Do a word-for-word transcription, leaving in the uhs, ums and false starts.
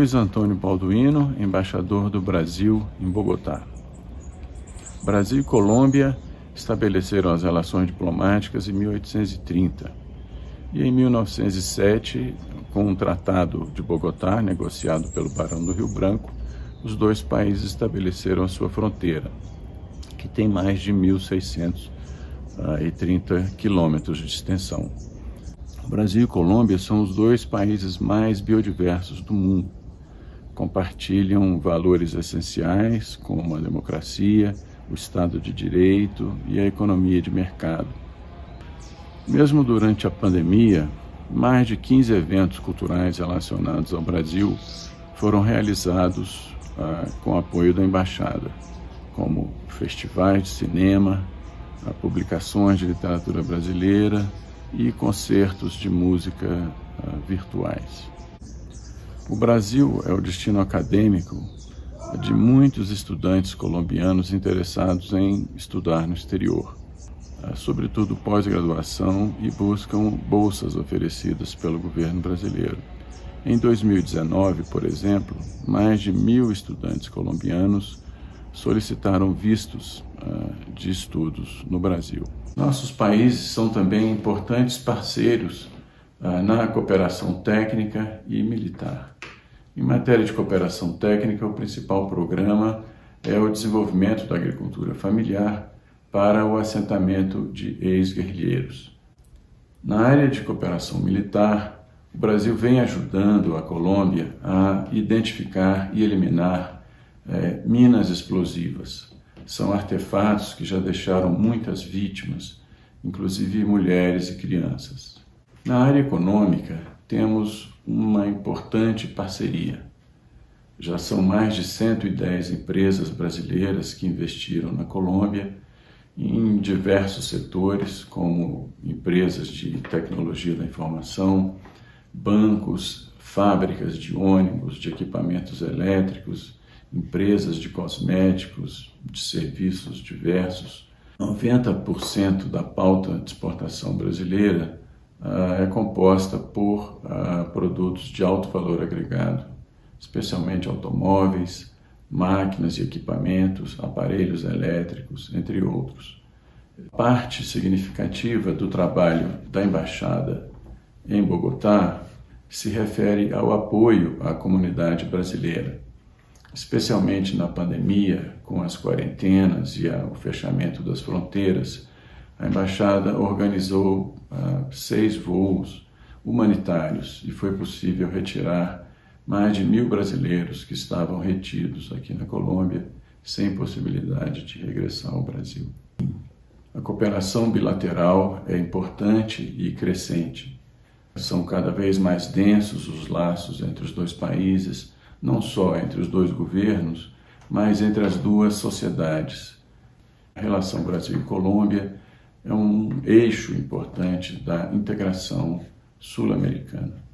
Luiz Antônio Balduino, embaixador do Brasil em Bogotá. Brasil e Colômbia estabeleceram as relações diplomáticas em mil oitocentos e trinta. E em mil novecentos e sete, com o Tratado de Bogotá, negociado pelo Barão do Rio Branco, os dois países estabeleceram a sua fronteira, que tem mais de mil seiscentos e trinta quilômetros de extensão. O Brasil e Colômbia são os dois países mais biodiversos do mundo. Compartilham valores essenciais como a democracia, o Estado de Direito e a economia de mercado. Mesmo durante a pandemia, mais de quinze eventos culturais relacionados ao Brasil foram realizados ah, com apoio da Embaixada, como festivais de cinema, publicações de literatura brasileira e concertos de música uh, virtuais. O Brasil é o destino acadêmico de muitos estudantes colombianos interessados em estudar no exterior, uh, sobretudo pós-graduação, e buscam bolsas oferecidas pelo governo brasileiro. Em dois mil e dezenove, por exemplo, mais de mil estudantes colombianos solicitaram vistos uh, de estudos no Brasil. Nossos países são também importantes parceiros uh, na cooperação técnica e militar. Em matéria de cooperação técnica, o principal programa é o desenvolvimento da agricultura familiar para o assentamento de ex-guerrilheiros. Na área de cooperação militar, o Brasil vem ajudando a Colômbia a identificar e eliminar É, minas explosivas. São artefatos que já deixaram muitas vítimas, inclusive mulheres e crianças. Na área econômica, temos uma importante parceria. Já são mais de cento e dez empresas brasileiras que investiram na Colômbia em diversos setores, como empresas de tecnologia da informação, bancos, fábricas de ônibus, de equipamentos elétricos, empresas de cosméticos, de serviços diversos. noventa por cento da pauta de exportação brasileira uh, é composta por uh, produtos de alto valor agregado, especialmente automóveis, máquinas e equipamentos, aparelhos elétricos, entre outros. Parte significativa do trabalho da Embaixada em Bogotá se refere ao apoio à comunidade brasileira, especialmente na pandemia, com as quarentenas e o fechamento das fronteiras. A Embaixada organizou uh, seis voos humanitários e foi possível retirar mais de mil brasileiros que estavam retidos aqui na Colômbia, sem possibilidade de regressar ao Brasil. A cooperação bilateral é importante e crescente. São cada vez mais densos os laços entre os dois países, não só entre os dois governos, mas entre as duas sociedades. A relação Brasil e Colômbia é um eixo importante da integração sul-americana.